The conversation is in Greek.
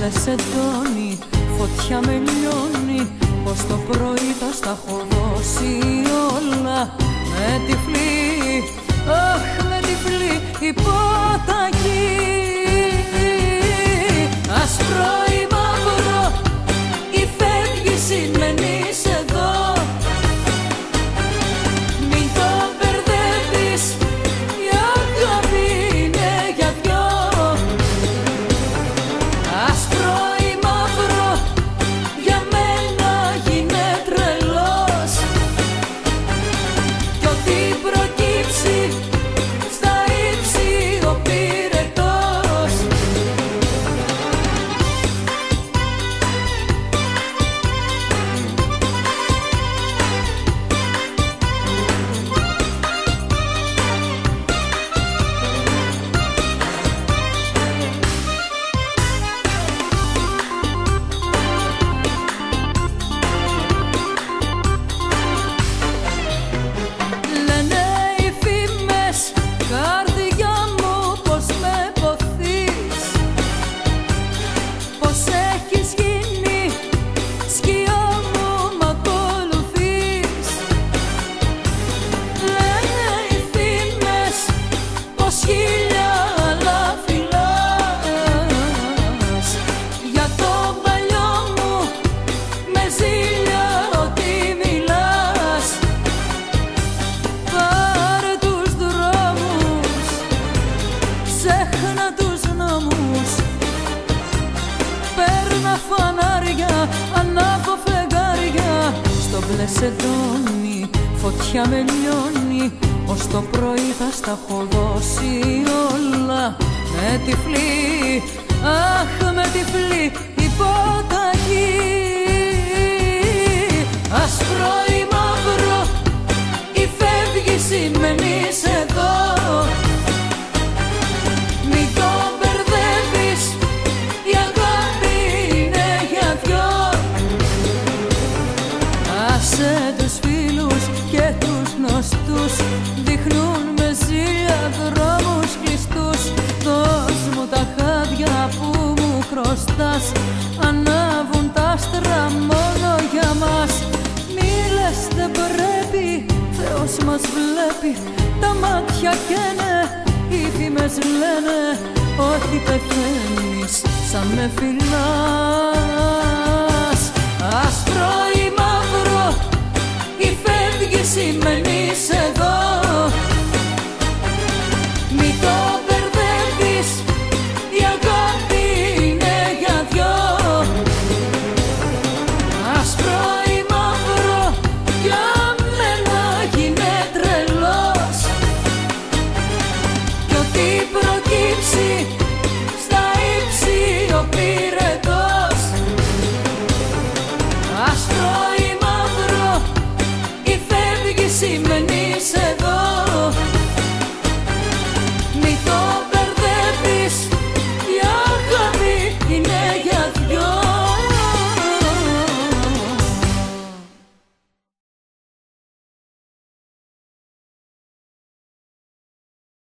σεντώνει, φωτιά με λιώνει, πως το πρωί θα στα έχω δώσει όλα. Με τυφλή, αχ με τυφλή υπόταγη. Άσπρο ή μαύρο, ή φεύγεις ή μένεις εδώ. Μην το μπερδεύεις, η αγάπη είναι για δυο. Άσπρο ή μαύρο, για μένα γίνε τρελός. Κι ό,τι προκύψει, στα ύψη ο πυρετός. Λένε οι φήμες, καρδιά μου, πως με ποθείς, πως έχεις γίνει σκιά μου, μ' ακολουθείς. Λένε οι φήμες, πως χίλια άλλα φυλάς. Για το παλιό μου, με ζήλια ότι μιλάς. Πάρε τους δρόμους, ξέχνα τους νόμους. Παίρνα φανάρια, ανάβω φεγγάρια. Στο μπλε σεντώνει, φωτιά με λιώνει, ως το πρωί θα στα έχω δώσει όλα. Με τυφλή, αχ με τυφλή υπόταγη. Άσπρο ή μαύρο, ή φεύγεις ή μένεις εδώ. Μην το μπερδεύεις, η αγάπη είναι για δυο. Άσε τους φίλους και τους γνωστούς, δείχνουν με ζήλια δρόμους κλειστούς. Δώσ' μου τα χάδια που μου χρωστάς, ανάβουν τα άστρα μόνο για μας. Μη λες δεν πρέπει, Θεός μας βλέπει, τα μάτια καίνε, οι φήμες λένε ότι πεθαίνεις σαν με φυλάς. Άσπρο ή μαύρο, ή φεύγεις ή μένεις